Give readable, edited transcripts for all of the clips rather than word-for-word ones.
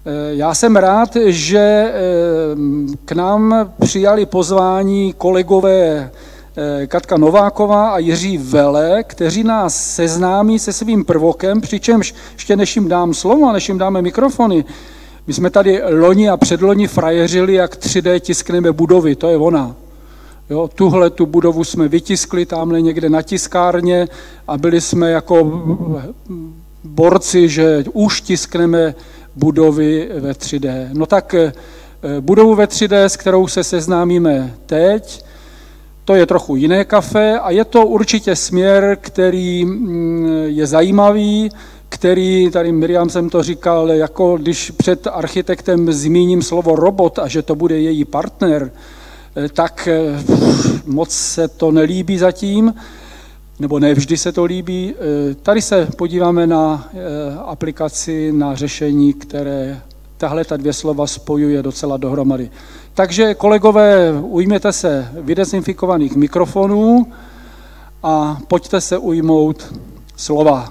Já jsem rád, že k nám přijali pozvání kolegové Katka Nováková a Jiří Vele, kteří nás seznámí se svým prvokem, přičemž ještě než jim dám slovo, než jim dáme mikrofony, my jsme tady loni a předloni frajeřili, jak 3D tiskneme budovy, to je ona. Jo, tuhle tu budovu jsme vytiskli tamhle někde na tiskárně a byli jsme jako borci, že už tiskneme budovy ve 3D. No tak budovu ve 3D, s kterou se seznámíme teď, to je trochu jiné kafe a je to určitě směr, který je zajímavý, který, tady Miriam jsem to říkal, jako když před architektem zmíním slovo robot a že to bude její partner, tak moc se to nelíbí zatím, nebo ne vždy se to líbí. Tady se podíváme na aplikaci, na řešení, které tahle ta dvě slova spojuje docela dohromady. Takže kolegové, ujměte se vydezinfikovaných mikrofonů a pojďte se ujmout slova.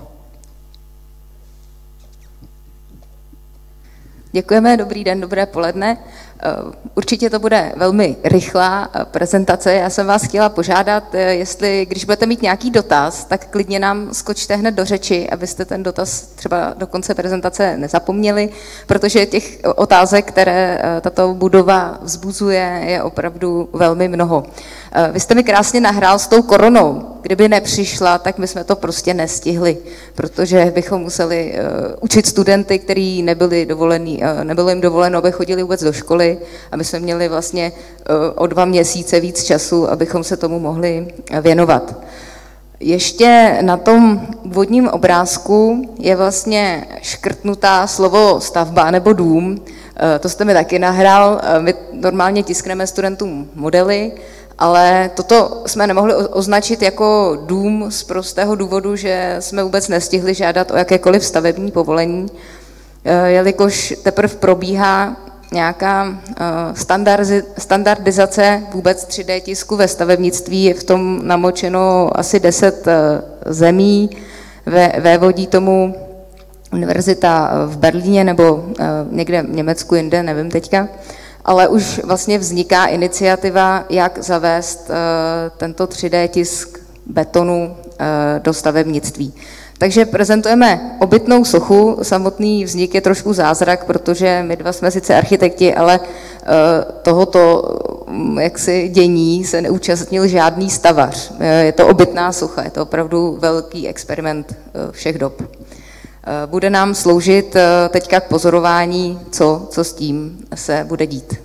Děkujeme, dobrý den, dobré poledne. Určitě to bude velmi rychlá prezentace. Já jsem vás chtěla požádat, jestli, když budete mít nějaký dotaz, tak klidně nám skočte hned do řeči, abyste ten dotaz třeba do konce prezentace nezapomněli, protože těch otázek, které tato budova vzbuzuje, je opravdu velmi mnoho. Vy jste mi krásně nahrál s tou koronou. Kdyby nepřišla, tak my jsme to prostě nestihli, protože bychom museli učit studenty, kteří nebylo jim dovoleno, aby chodili vůbec do školy, a my jsme měli vlastně o 2 měsíce víc času, abychom se tomu mohli věnovat. Ještě na tom úvodním obrázku je vlastně škrtnutá slovo stavba nebo dům. To jste mi taky nahrál. My normálně tiskneme studentům modely, ale toto jsme nemohli označit jako dům z prostého důvodu, že jsme vůbec nestihli žádat o jakékoliv stavební povolení, jelikož teprve probíhá nějaká standardizace vůbec 3D tisku ve stavebnictví. Je v tom namočeno asi 10 zemí, vévodí tomu univerzita v Berlíně nebo někde v Německu jinde, nevím teďka. Ale už vlastně vzniká iniciativa, jak zavést tento 3D tisk betonu do stavebnictví. Takže prezentujeme obytnou sochu, samotný vznik je trošku zázrak, protože my dva jsme sice architekti, ale tohoto jaksi dění se neúčastnil žádný stavař. Je to obytná socha, je to opravdu velký experiment všech dob. Bude nám sloužit teďka k pozorování, co s tím se bude dít.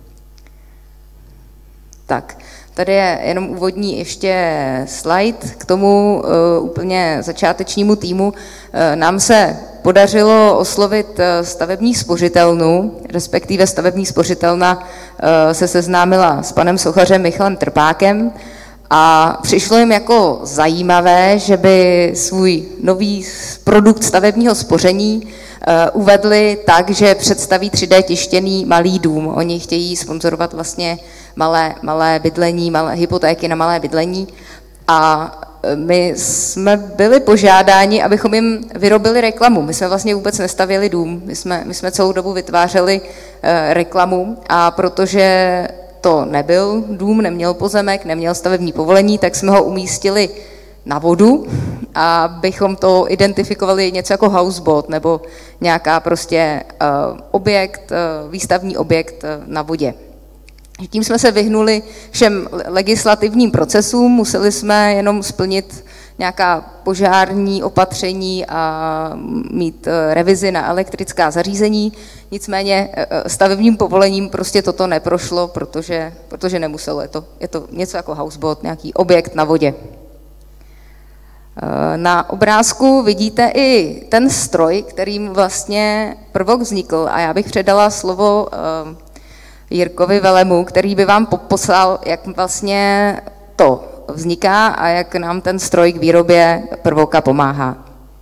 Tak, tady je jenom úvodní ještě slide k tomu úplně začátečnímu týmu. Nám se podařilo oslovit stavební spořitelnu, respektive stavební spořitelna se seznámila s panem sochařem Michalem Trpákem a přišlo jim jako zajímavé, že by svůj nový produkt stavebního spoření uvedli tak, že představí 3D tištěný malý dům. Oni chtějí sponzorovat vlastně malé bydlení, malé hypotéky na malé bydlení a my jsme byli požádáni, abychom jim vyrobili reklamu. My jsme vlastně vůbec nestavěli dům, my jsme celou dobu vytvářeli reklamu a protože to nebyl dům, neměl pozemek, neměl stavební povolení, tak jsme ho umístili na vodu, abychom to identifikovali něco jako houseboat nebo nějaká prostě výstavní objekt na vodě. Tím jsme se vyhnuli všem legislativním procesům, museli jsme jenom splnit nějaká požární opatření a mít revizi na elektrická zařízení, nicméně stavebním povolením prostě toto neprošlo, protože nemuselo, je to něco jako houseboat, nějaký objekt na vodě. Na obrázku vidíte i ten stroj, kterým vlastně prvok vznikl a já bych předala slovo Jirkovi Velemu, který by vám poslal, jak vlastně to vzniká a jak nám ten stroj k výrobě prvoka pomáhá.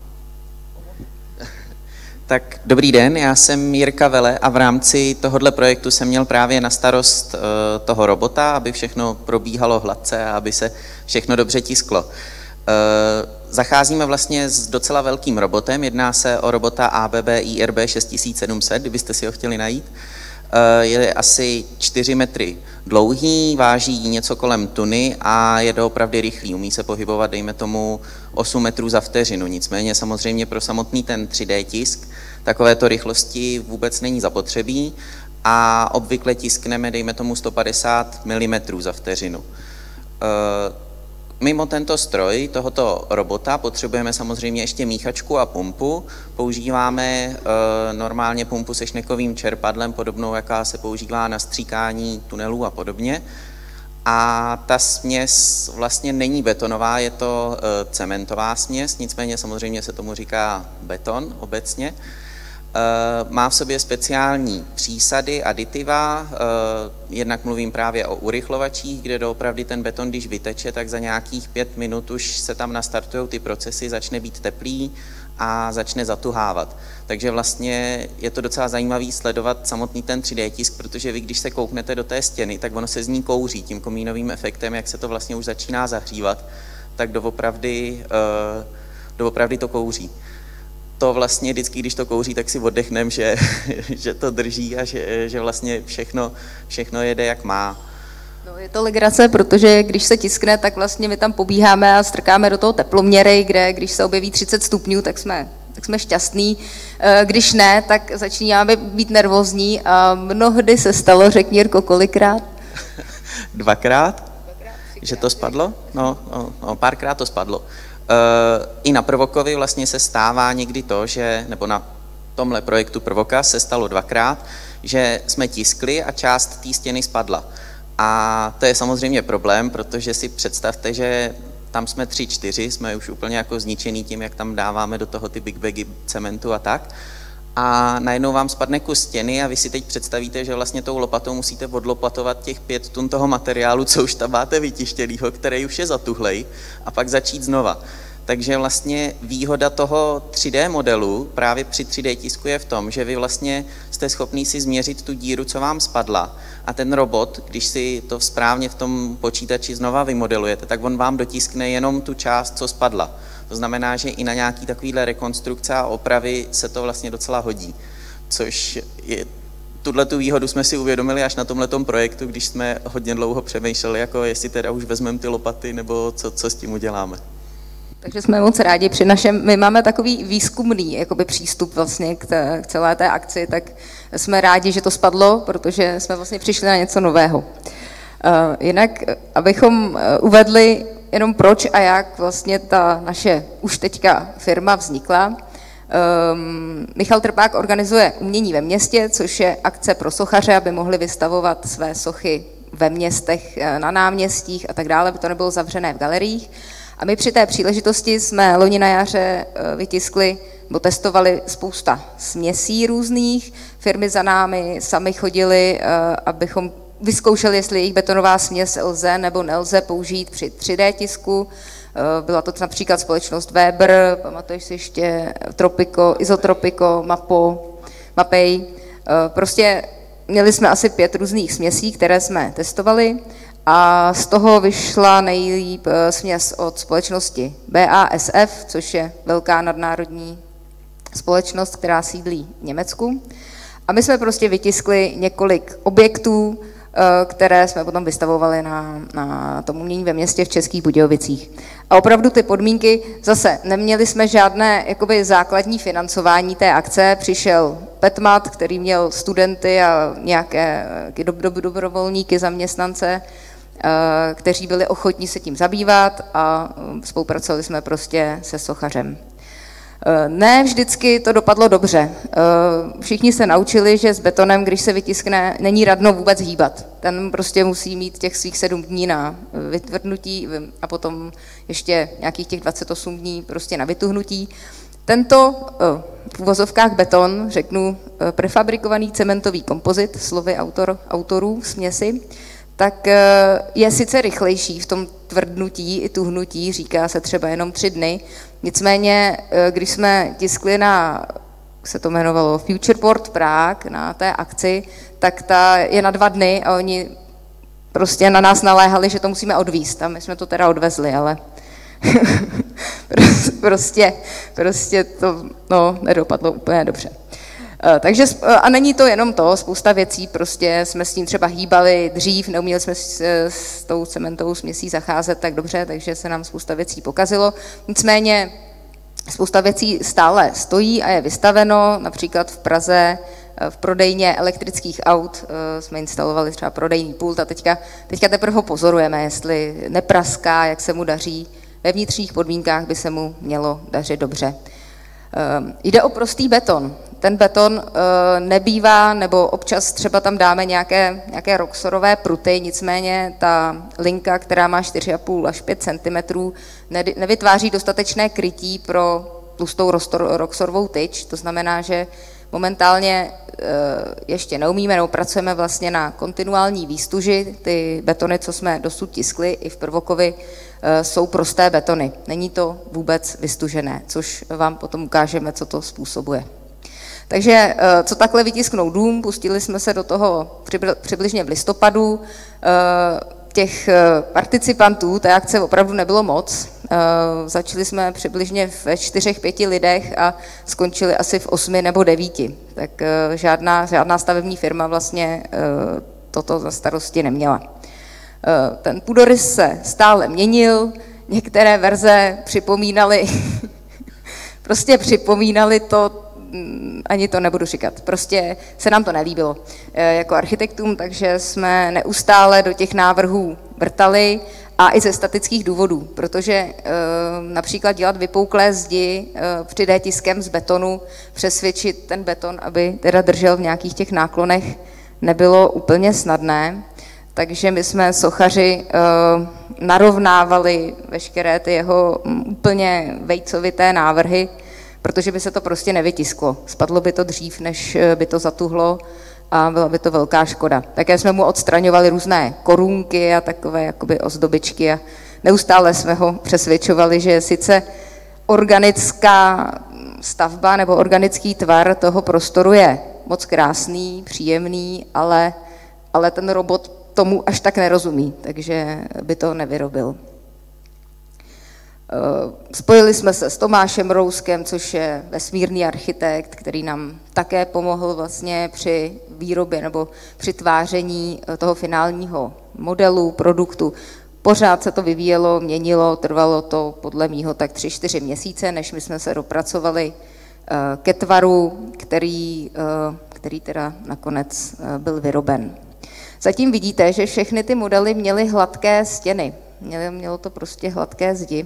Tak dobrý den, já jsem Jirka Vele a v rámci tohohle projektu jsem měl právě na starost toho robota, aby všechno probíhalo hladce a aby se všechno dobře tisklo. Zacházíme vlastně s docela velkým robotem, jedná se o robota ABB IRB 6700, kdybyste si ho chtěli najít. Je asi 4 metry dlouhý, váží něco kolem tuny a je doopravdy rychlý. Umí se pohybovat, dejme tomu, 8 metrů za vteřinu. Nicméně samozřejmě pro samotný ten 3D tisk takovéto rychlosti vůbec není zapotřebí a obvykle tiskneme, dejme tomu, 150 mm za vteřinu. Mimo tento stroj, tohoto robota, potřebujeme samozřejmě ještě míchačku a pumpu. Používáme normálně pumpu se šnekovým čerpadlem, podobnou, jaká se používá na stříkání tunelů a podobně. A ta směs vlastně není betonová, je to cementová směs, nicméně samozřejmě se tomu říká beton obecně. Má v sobě speciální přísady, aditiva, jednak mluvím právě o urychlovačích, kde doopravdy ten beton, když vyteče, tak za nějakých 5 minut už se tam nastartují ty procesy, začne být teplý a začne zatuhávat. Takže vlastně je to docela zajímavý sledovat samotný ten 3D tisk, protože vy, když se kouknete do té stěny, tak ono se z ní kouří tím komínovým efektem, jak se to vlastně už začíná zahřívat, tak doopravdy to kouří. To vlastně vždycky, když to kouří, tak si oddechnem, že to drží a že vlastně všechno jede, jak má. No, je to legrace, protože když se tiskne, tak vlastně my tam pobíháme a strkáme do toho teploměry, kde když se objeví 30 stupňů, tak jsme šťastní. Když ne, tak začínáme být nervózní a mnohdy se stalo, řekni Jirko, kolikrát? Dvakrát? Že to spadlo? No, párkrát to spadlo. I na Prvokovi vlastně se stává někdy to, že, nebo na tomhle projektu Prvoka se stalo dvakrát, že jsme tiskli a část té stěny spadla. A to je samozřejmě problém, protože si představte, že tam jsme 3-4, jsme už úplně jako zničený tím, jak tam dáváme do toho ty big bagy cementu a tak. A najednou vám spadne kus stěny a vy si teď představíte, že vlastně tou lopatou musíte odlopatovat těch 5 tun toho materiálu, co už tam máte vytištěnýho, který už je zatuhlej, a pak začít znova. Takže vlastně výhoda toho 3D modelu právě při 3D tisku je v tom, že vy vlastně jste schopný si změřit tu díru, co vám spadla, a ten robot, když si to správně v tom počítači znova vymodelujete, tak on vám dotiskne jenom tu část, co spadla. To znamená, že i na nějaký takovýhle rekonstrukce a opravy se to vlastně docela hodí, což je, tu výhodu jsme si uvědomili až na tomhletom projektu, když jsme hodně dlouho přemýšleli, jako jestli teda už vezmeme ty lopaty, nebo co s tím uděláme. Takže jsme moc rádi my máme takový výzkumný jakoby přístup vlastně k celé té akci, tak jsme rádi, že to spadlo, protože jsme vlastně přišli na něco nového. Jinak, abychom uvedli jenom proč a jak vlastně ta naše už teďka firma vznikla. Michal Trpák organizuje Umění ve městě, což je akce pro sochaře, aby mohli vystavovat své sochy ve městech, na náměstích a tak dále, aby to nebylo zavřené v galeriích. A my při té příležitosti jsme loni na jaře vytiskli, nebo testovali spousta směsí různých. Firmy za námi sami chodili, abychom vyzkoušeli, jestli jejich betonová směs lze nebo nelze použít při 3D tisku. Byla to například společnost Weber, pamatuješ si ještě Tropico, Isotropico, Mapei. Prostě měli jsme asi 5 různých směsí, které jsme testovali. A z toho vyšla nejlíp směs od společnosti BASF, což je velká nadnárodní společnost, která sídlí v Německu. A my jsme prostě vytiskli několik objektů, které jsme potom vystavovali na tom Umění ve městě v Českých Budějovicích. A opravdu ty podmínky, zase neměli jsme žádné jakoby základní financování té akce, přišel Petmat, který měl studenty a nějaké dobrovolníky, zaměstnance, kteří byli ochotní se tím zabývat a spolupracovali jsme prostě se sochařem. Ne vždycky to dopadlo dobře. Všichni se naučili, že s betonem, když se vytiskne, není radno vůbec hýbat. Ten prostě musí mít těch svých 7 dní na vytvrdnutí a potom ještě nějakých těch 28 dní prostě na vytuhnutí. Tento v uvozovkách beton, řeknu prefabrikovaný cementový kompozit, slovy autorů směsi, tak je sice rychlejší v tom tvrdnutí i tuhnutí, říká se třeba jenom 3 dny. Nicméně, když jsme tiskli se to jmenovalo Futureport Prague na té akci, tak ta je na 2 dny a oni prostě na nás naléhali, že to musíme odvízt. A my jsme to teda odvezli, ale prostě to nedopadlo úplně dobře. Takže, a není to jenom to, spousta věcí, prostě jsme s tím třeba hýbali dřív, neuměli jsme s tou cementovou směsí zacházet tak dobře, takže se nám spousta věcí pokazilo. Nicméně spousta věcí stále stojí a je vystaveno, například v Praze v prodejně elektrických aut jsme instalovali třeba prodejní pult a teďka teprve ho pozorujeme, jestli nepraská, jak se mu daří. Ve vnitřních podmínkách by se mu mělo dařit dobře. Jde o prostý beton. Ten beton nebývá, nebo občas třeba tam dáme nějaké roxorové pruty, nicméně ta linka, která má 4,5 až 5 cm, nevytváří dostatečné krytí pro tlustou roxorovou tyč. To znamená, že momentálně ještě neumíme, nebo pracujeme vlastně na kontinuální výstuži. Ty betony, co jsme dosud tiskli i v Prvokovi, jsou prosté betony. Není to vůbec vystužené, což vám potom ukážeme, co to způsobuje. Takže co takhle vytisknout dům, pustili jsme se do toho přibližně v listopadu. Těch participantů té akce opravdu nebylo moc. Začali jsme přibližně ve 4-5 lidech a skončili asi v 8 nebo 9. Tak žádná stavební firma vlastně toto za starosti neměla. Ten půdorys se stále měnil, některé verze připomínaly to, ani to nebudu říkat, prostě se nám to nelíbilo jako architektům, takže jsme neustále do těch návrhů vrtali a i ze statických důvodů, protože například dělat vypouklé zdi 3D tiskem z betonu, přesvědčit ten beton, aby teda držel v nějakých těch náklonech, nebylo úplně snadné. Takže my jsme sochaři narovnávali veškeré ty jeho úplně vejcovité návrhy, protože by se to prostě nevytisklo. Spadlo by to dřív, než by to zatuhlo a byla by to velká škoda. Také jsme mu odstraňovali různé korunky a takové jakoby ozdobičky a neustále jsme ho přesvědčovali, že sice organická stavba nebo organický tvar toho prostoru je moc krásný, příjemný, ale ten robot tomu až tak nerozumí, takže by to nevyrobil. Spojili jsme se s Tomášem Rouskem, což je vesmírný architekt, který nám také pomohl vlastně při výrobě nebo při tváření toho finálního modelu, produktu. Pořád se to vyvíjelo, měnilo, trvalo to podle mýho tak 3-4 měsíce, než my jsme se dopracovali ke tvaru, který teda nakonec byl vyroben. Zatím vidíte, že všechny ty modely měly hladké stěny. Mělo to prostě hladké zdi.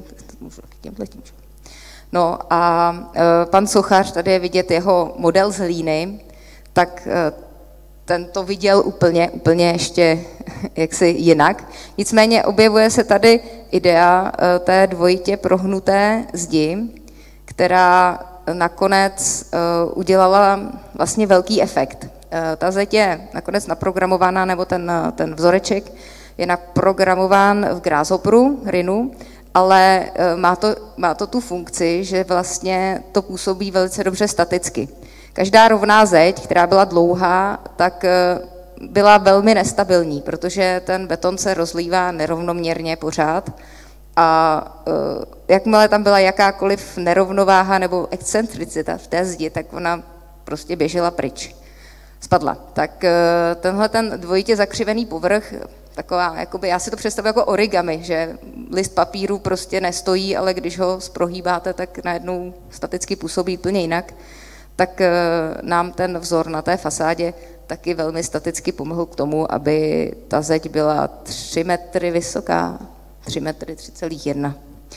No a pan sochař, tady je vidět jeho model z hlíny, tak ten to viděl úplně ještě jaksi jinak. Nicméně objevuje se tady idea té dvojitě prohnuté zdi, která nakonec udělala vlastně velký efekt. Ta zeď je nakonec naprogramovaná, nebo ten vzoreček je naprogramován v Grasshopperu, Rhinu, ale má to tu funkci, že vlastně to působí velice dobře staticky. Každá rovná zeď, která byla dlouhá, tak byla velmi nestabilní, protože ten beton se rozlívá nerovnoměrně pořád a jakmile tam byla jakákoliv nerovnováha nebo excentricita v té zdi, tak ona prostě běžela pryč. Spadla. Tak tenhle ten dvojitě zakřivený povrch, taková, jakoby, já si to představuji jako origami, že list papíru prostě nestojí, ale když ho zprohýbáte, tak najednou staticky působí úplně jinak, tak nám ten vzor na té fasádě taky velmi staticky pomohl k tomu, aby ta zeď byla 3 metry vysoká, 3 metry 3,1.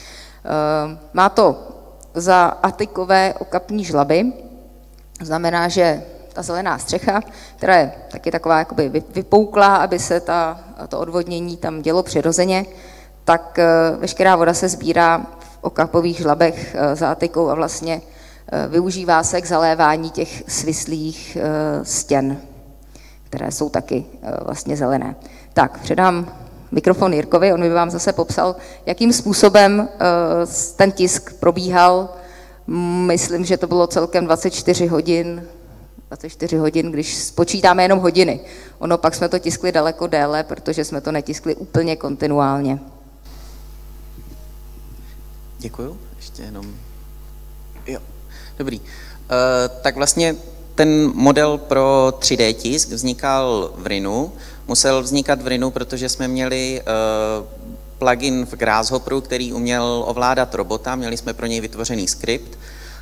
Má to za atikové okapní žlaby, znamená, že ta zelená střecha, která je taky taková jakoby vypouklá, aby se to odvodnění tam dělo přirozeně, tak veškerá voda se sbírá v okapových žlabech za atikou a vlastně využívá se k zalévání těch svislých stěn, které jsou taky vlastně zelené. Tak, předám mikrofon Jirkovi, on by vám zase popsal, jakým způsobem ten tisk probíhal. Myslím, že to bylo celkem 24 hodin, když spočítáme jenom hodiny. Ono pak jsme to tiskli daleko déle, protože jsme to netiskli úplně kontinuálně. Děkuju, ještě jenom... Jo, dobrý. Tak vlastně ten model pro 3D tisk vznikal v Rhinu. Musel vznikat v Rhinu, protože jsme měli plugin v Grasshopperu, který uměl ovládat robota, měli jsme pro něj vytvořený skript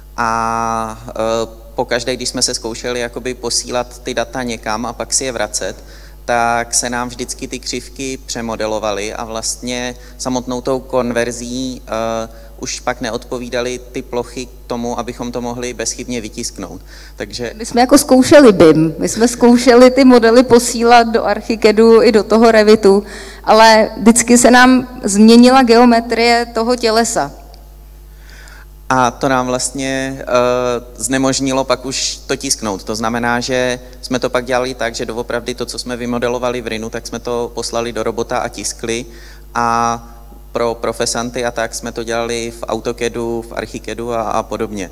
a pokaždé, když jsme se zkoušeli jakoby posílat ty data někam a pak si je vracet, tak se nám vždycky ty křivky přemodelovaly a vlastně samotnou tou konverzí už pak neodpovídaly ty plochy k tomu, abychom to mohli bezchybně vytisknout. Takže... My jsme jako zkoušeli BIM, my jsme zkoušeli ty modely posílat do Archicadu i do toho Revitu, ale vždycky se nám změnila geometrie toho tělesa. A to nám vlastně znemožnilo pak už to tisknout. To znamená, že jsme to pak dělali tak, že doopravdy to, co jsme vymodelovali v Rhinu, tak jsme to poslali do robota a tiskli a pro profesanty a tak jsme to dělali v AutoCADu, v Archicadu a podobně.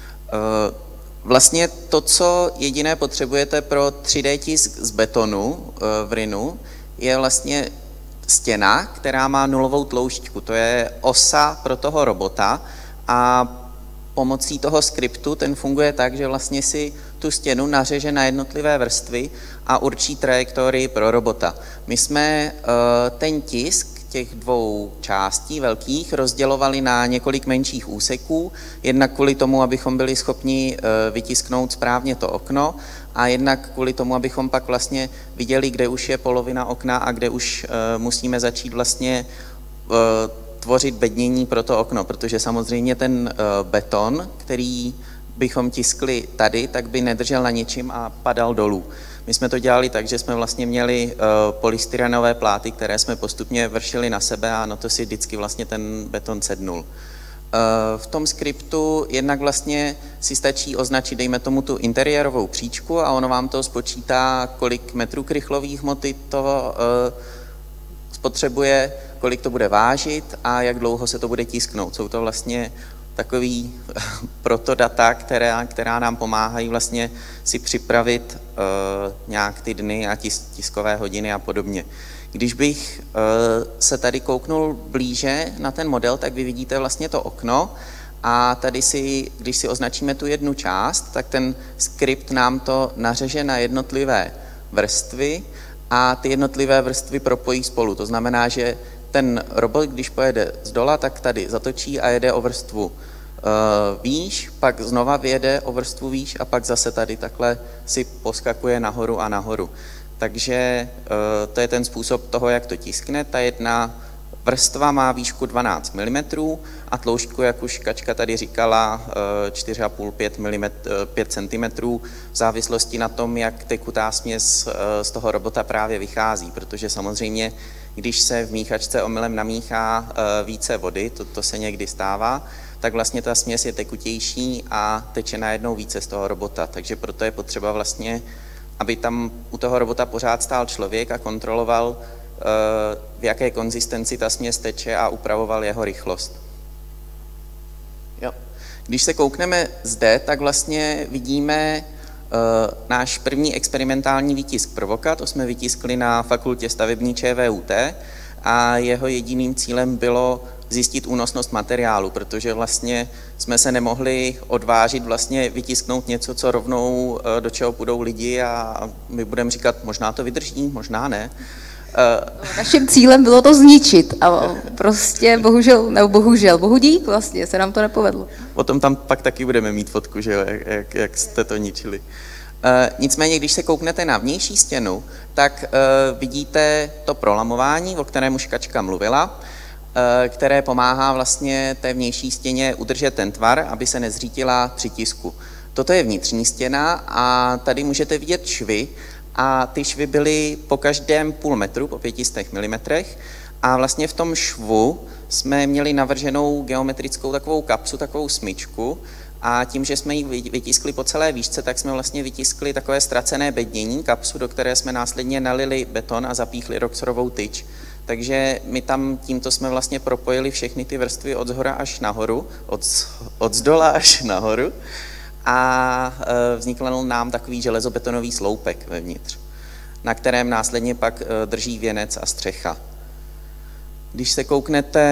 Vlastně to, co jediné potřebujete pro 3D tisk z betonu v Rhinu, je vlastně stěna, která má nulovou tloušťku. To je osa pro toho robota a pomocí toho skriptu ten funguje tak, že vlastně si tu stěnu nařeže na jednotlivé vrstvy a určí trajektorii pro robota. My jsme ten tisk těch dvou částí velkých rozdělovali na několik menších úseků, jednak kvůli tomu, abychom byli schopni vytisknout správně to okno a jednak kvůli tomu, abychom pak vlastně viděli, kde už je polovina okna a kde už musíme začít vlastně tvořit bednění pro to okno, protože samozřejmě ten beton, který bychom tiskli tady, tak by nedržel na ničím a padal dolů. My jsme to dělali tak, že jsme vlastně měli polystyrenové pláty, které jsme postupně vršili na sebe a na to si vždycky vlastně ten beton sednul. V tom skriptu jednak vlastně si stačí označit, dejme tomu, tu interiérovou příčku a ono vám to spočítá, kolik metrů krychlových hmoty to spotřebuje, kolik to bude vážit a jak dlouho se to bude tisknout. Jsou to vlastně takový protodata, která nám pomáhají vlastně si připravit nějak ty dny a tiskové hodiny a podobně. Když bych se tady kouknul blíže na ten model, tak vy vidíte vlastně to okno a tady si, když si označíme tu jednu část, tak ten skript nám to nařeže na jednotlivé vrstvy a ty jednotlivé vrstvy propojí spolu. To znamená, že ten robot, když pojede z dola, tak tady zatočí a jede o vrstvu výš, pak znova vyjede o vrstvu výš a pak zase tady takhle si poskakuje nahoru a nahoru. Takže to je ten způsob toho, jak to tiskne. Ta jedna vrstva má výšku 12 mm a tloušťku, jak už Kačka tady říkala, 4,5–5 cm v závislosti na tom, jak tekutá směs z toho robota právě vychází, protože samozřejmě, když se v míchačce omylem namíchá více vody, to se někdy stává, tak vlastně ta směs je tekutější a teče najednou více z toho robota. Takže proto je potřeba vlastně, aby tam u toho robota pořád stál člověk a kontroloval, v jaké konzistenci ta směs teče a upravoval jeho rychlost. Jo. Když se koukneme zde, tak vlastně vidíme náš první experimentální výtisk Provoka, to jsme vytiskli na fakultě stavební ČVUT a jeho jediným cílem bylo zjistit únosnost materiálu, protože vlastně jsme se nemohli odvážit vlastně vytisknout něco, co rovnou do čeho půjdou lidi a my budeme říkat, možná to vydrží, možná ne. Naším cílem bylo to zničit a prostě bohužel, bohu dík vlastně, se nám to nepovedlo. Potom tam pak taky budeme mít fotku, že jo, jak jste to ničili. Nicméně, když se kouknete na vnější stěnu, tak vidíte to prolamování, o kterém už Kačka mluvila, které pomáhá vlastně té vnější stěně udržet ten tvar, aby se nezřítila při tisku. Toto je vnitřní stěna a tady můžete vidět švy a ty švy byly po každém půl metru, po 500 mm a vlastně v tom švu jsme měli navrženou geometrickou takovou kapsu, takovou smyčku a tím, že jsme ji vytiskli po celé výšce, tak jsme vlastně vytiskli takové ztracené bednění, kapsu, do které jsme následně nalili beton a zapíchli roxorovou tyč. Takže my tam tímto jsme vlastně propojili všechny ty vrstvy od zhora až nahoru, od zdola až nahoru a vznikl nám takový železobetonový sloupek vevnitř, na kterém následně pak drží věnec a střecha. Když se kouknete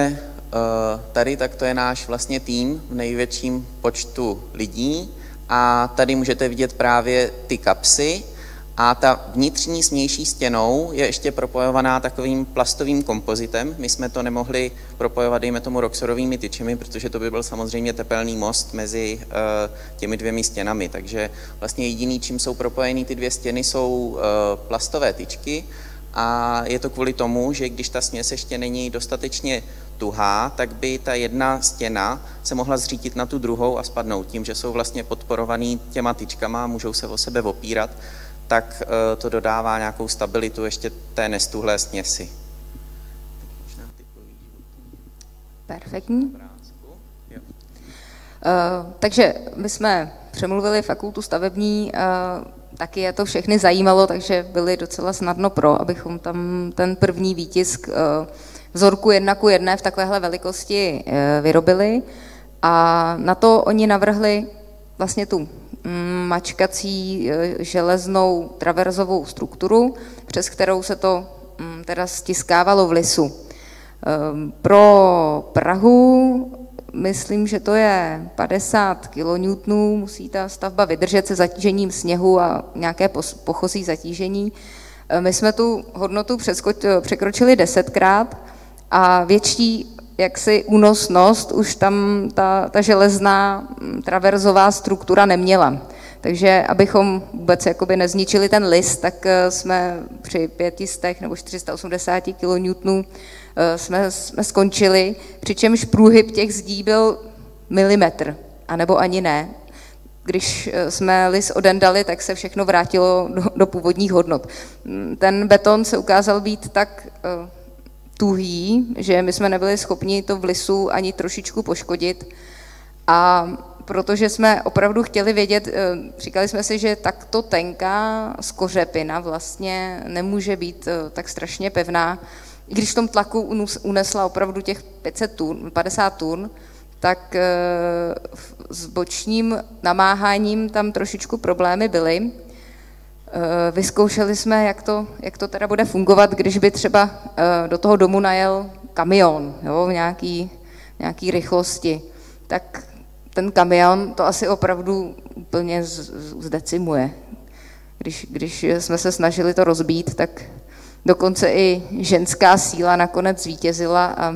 Tady tak to je náš vlastně tým v největším počtu lidí a tady můžete vidět právě ty kapsy a ta vnitřní smější stěnou je ještě propojovaná takovým plastovým kompozitem. My jsme to nemohli propojovat, dejme tomu, roxorovými tyčemi, protože to by byl samozřejmě tepelný most mezi těmi dvěmi stěnami, takže vlastně jediný, čím jsou propojeny ty dvě stěny, jsou plastové tyčky. A je to kvůli tomu, že když ta směs ještě není dostatečně tuhá, tak by ta jedna stěna se mohla zřítit na tu druhou a spadnout. Tím, že jsou vlastně podporovaný těma tyčkama a můžou se o sebe opírat, tak to dodává nějakou stabilitu ještě té nestuhlé směsi. Perfektní. Takže my jsme přemluvili fakultu stavební, taky je to všechny zajímalo, takže byli docela snadno pro, abychom tam ten první výtisk vzorku 1:1 v takovéhle velikosti vyrobili. A na to oni navrhli vlastně tu mačkací železnou traverzovou strukturu, přes kterou se to teda stiskávalo v lisu. Pro Prahu myslím, že to je 50 kN, musí ta stavba vydržet se zatížením sněhu a nějaké pochozí zatížení. My jsme tu hodnotu překročili 10krát a větší jaksi únosnost už tam ta železná traverzová struktura neměla. Takže abychom vůbec jakoby nezničili ten lis, tak jsme při 500 nebo 480 kN jsme skončili, přičemž průhyb těch zdí byl milimetr, anebo ani ne. Když jsme lis odendali, tak se všechno vrátilo do původních hodnot. Ten beton se ukázal být tak tuhý, že my jsme nebyli schopni to v lisu ani trošičku poškodit. A protože jsme opravdu chtěli vědět, říkali jsme si, že takto tenká skořepina vlastně nemůže být tak strašně pevná. I když v tom tlaku unesla opravdu těch 50 tun, tak s bočním namáháním tam trošičku problémy byly. Vyzkoušeli jsme, jak to teda bude fungovat, když by třeba do toho domu najel kamion, jo, v nějaký rychlosti. Tak ten kamion to asi opravdu úplně zdecimuje. Když jsme se snažili to rozbít, tak dokonce i ženská síla nakonec zvítězila a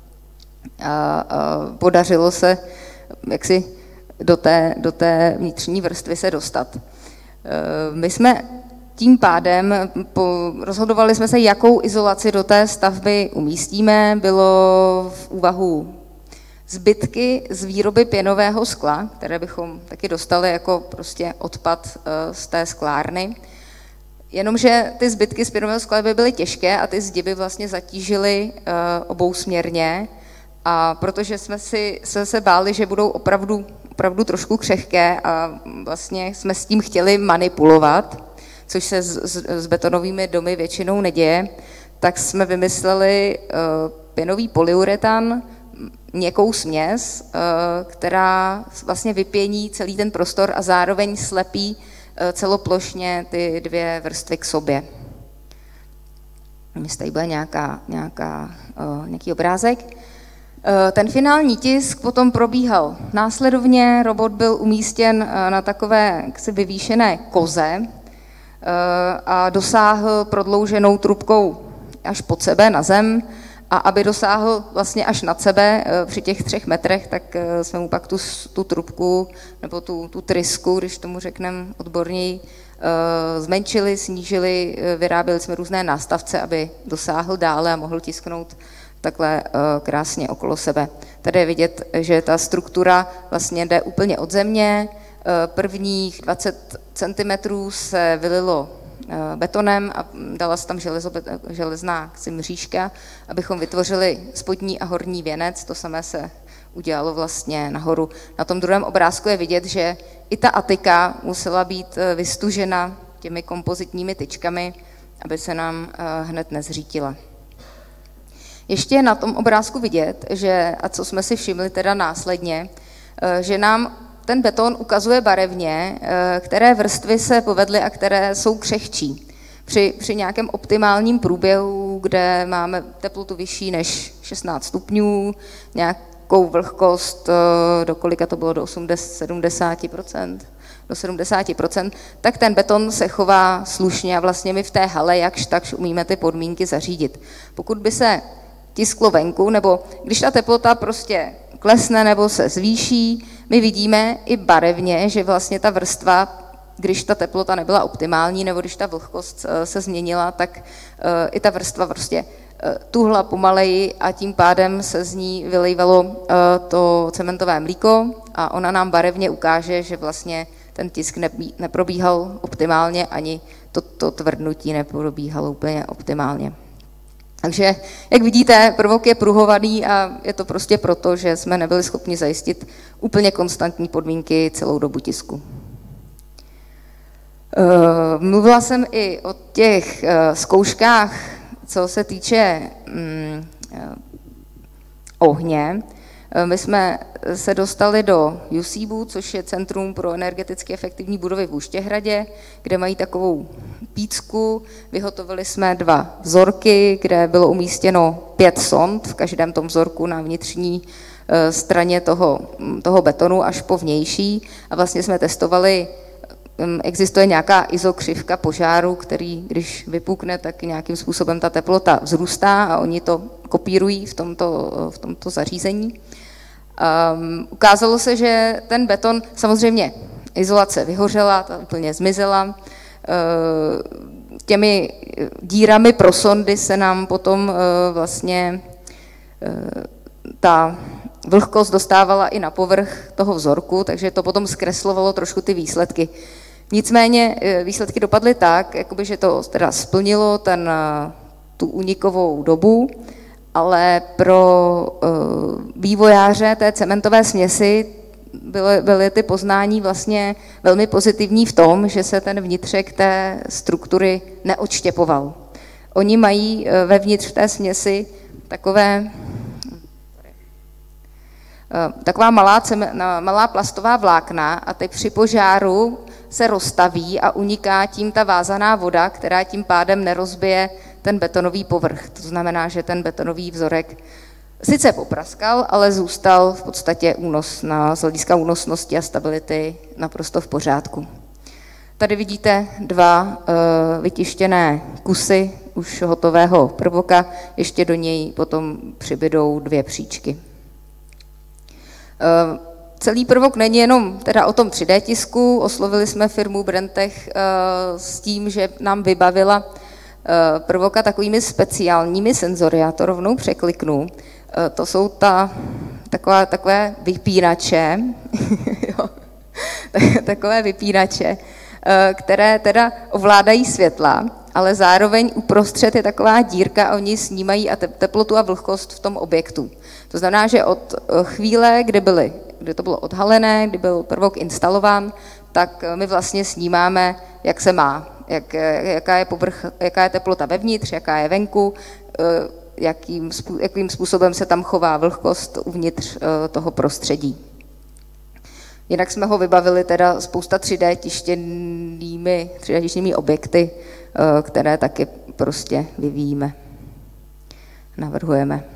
podařilo se jaksi do té vnitřní vrstvy se dostat. My jsme tím pádem rozhodovali jsme se, jakou izolaci do té stavby umístíme. Bylo v úvahu zbytky z výroby pěnového skla, které bychom taky dostali jako prostě odpad z té sklárny. Jenomže ty zbytky z pěnového skla by byly těžké a ty zdi by vlastně zatížily obousměrně. A protože jsme se báli, že budou opravdu trošku křehké a vlastně jsme s tím chtěli manipulovat, což se s betonovými domy většinou neděje, tak jsme vymysleli pěnový polyuretan, měkkou směs, která vlastně vypění celý ten prostor a zároveň slepí celoplošně ty dvě vrstvy k sobě. Myslím, tady bude nějaký obrázek. Ten finální tisk potom probíhal následovně, robot byl umístěn na takové jaksi vyvýšené koze a dosáhl prodlouženou trubkou až pod sebe na zem a aby dosáhl vlastně až nad sebe při těch 3 metrech, tak jsme mu pak tu trubku nebo tu trysku, když tomu řekneme odborněji, zmenšili, snížili, vyráběli jsme různé nástavce, aby dosáhl dále a mohl tisknout takhle krásně okolo sebe. Tady je vidět, že ta struktura vlastně jde úplně od země. Prvních 20 cm se vylilo betonem a dala se tam železná mřížka, abychom vytvořili spodní a horní věnec. To samé se udělalo vlastně nahoru. Na tom druhém obrázku je vidět, že i ta atika musela být vystužena těmi kompozitními tyčkami, aby se nám hned nezřítila. Ještě je na tom obrázku vidět, že, a co jsme si všimli teda následně, že nám ten beton ukazuje barevně, které vrstvy se povedly a které jsou křehčí. Při nějakém optimálním průběhu, kde máme teplotu vyšší než 16 stupňů, nějakou vlhkost, do kolika to bylo, do 70%, do 70%, tak ten beton se chová slušně a vlastně my v té hale jakž takž umíme ty podmínky zařídit. Pokud by se tisklo venku, nebo když ta teplota prostě klesne nebo se zvýší, my vidíme i barevně, že vlastně ta vrstva, když ta teplota nebyla optimální, nebo když ta vlhkost se změnila, tak i ta vrstva prostě tuhla pomaleji a tím pádem se z ní vylejvalo to cementové mlíko a ona nám barevně ukáže, že vlastně ten tisk neprobíhal optimálně, ani to tvrdnutí neprobíhalo úplně optimálně. Takže, jak vidíte, prvok je pruhovaný a je to prostě proto, že jsme nebyli schopni zajistit úplně konstantní podmínky celou dobu tisku. Mluvila jsem i o těch zkouškách, co se týče ohně. My jsme se dostali do UCBu, což je Centrum pro energeticky efektivní budovy v Úštěhradě, kde mají takovou pícku. Vyhotovili jsme 2 vzorky, kde bylo umístěno 5 sond v každém tom vzorku na vnitřní straně toho betonu až po vnější. A vlastně jsme testovali, existuje nějaká izokřivka požáru, který, když vypukne, tak nějakým způsobem ta teplota vzrůstá a oni to kopírují v tomto zařízení. Ukázalo se, že ten beton, samozřejmě izolace vyhořela, ta úplně zmizela. Těmi dírami pro sondy se nám potom vlastně ta vlhkost dostávala i na povrch toho vzorku, takže to potom zkreslovalo trošku ty výsledky. Nicméně výsledky dopadly tak, jakoby, že to teda splnilo tu únikovou dobu, ale pro vývojáře té cementové směsi byly ty poznání vlastně velmi pozitivní v tom, že se ten vnitřek té struktury neodštěpoval. Oni mají vevnitř té směsi taková malá plastová vlákna a ty při požáru se roztaví a uniká tím ta vázaná voda, která tím pádem nerozbije ten betonový povrch. To znamená, že ten betonový vzorek sice popraskal, ale zůstal v podstatě z hlediska únosnosti a stability naprosto v pořádku. Tady vidíte 2 vytištěné kusy už hotového prvoka, ještě do něj potom přibydou 2 příčky. Celý prvok není jenom teda o tom 3D tisku, oslovili jsme firmu Brentech s tím, že nám vybavila prvoka takovými speciálními senzory, já to rovnou překliknu. To jsou takové vypínače, takové vypínače, které teda ovládají světla, ale zároveň uprostřed je taková dírka a oni snímají teplotu a vlhkost v tom objektu. To znamená, že od chvíle, kdy to bylo odhalené, kdy byl prvok instalován, tak my vlastně snímáme, jak se má, jaká je teplota vevnitř, jaká je venku, jakým způsobem se tam chová vlhkost uvnitř toho prostředí. Jinak jsme ho vybavili teda spousta 3D tištěnými objekty, které taky prostě vyvíjíme, navrhujeme.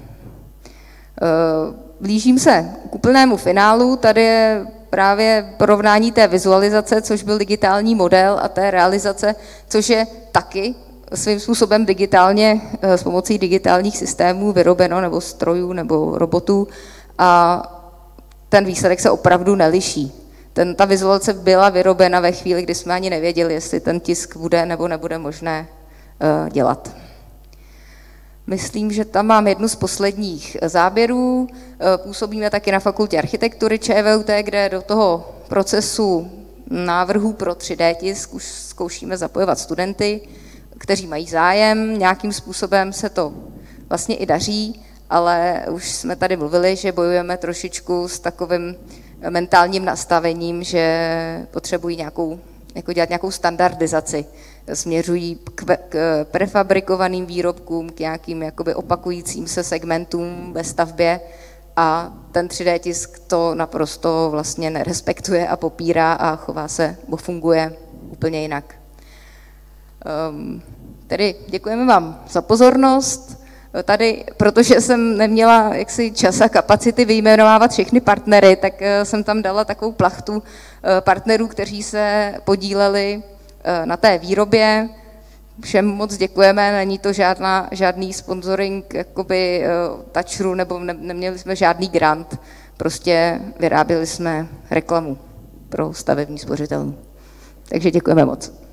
Blížím se k úplnému finálu, tady je právě porovnání té vizualizace, což byl digitální model, a té realizace, což je taky svým způsobem digitálně, s pomocí digitálních systémů vyrobeno, nebo strojů, nebo robotů, a ten výsledek se opravdu neliší. Ta vizualizace byla vyrobena ve chvíli, kdy jsme ani nevěděli, jestli ten tisk bude nebo nebude možné dělat. Myslím, že tam mám jednu z posledních záběrů. Působíme taky na Fakultě architektury ČVUT, kde do toho procesu návrhů pro 3D tisk už zkoušíme zapojovat studenty, kteří mají zájem. Nějakým způsobem se to vlastně i daří, ale už jsme tady mluvili, že bojujeme trošičku s takovým mentálním nastavením, že potřebují dělat nějakou standardizaci. Směřují k prefabrikovaným výrobkům, k nějakým jakoby opakujícím se segmentům ve stavbě, a ten 3D tisk to naprosto vlastně nerespektuje a popírá a chová se, bo funguje úplně jinak. Tedy děkujeme vám za pozornost. Tady, protože jsem neměla jaksi čas a kapacity vyjmenovávat všechny partnery, tak jsem tam dala takovou plachtu partnerů, kteří se podíleli na té výrobě. Všem moc děkujeme, není to žádný sponsoring jakoby Touchru, nebo neměli jsme žádný grant, prostě vyráběli jsme reklamu pro stavební spořitelnu. Takže děkujeme moc.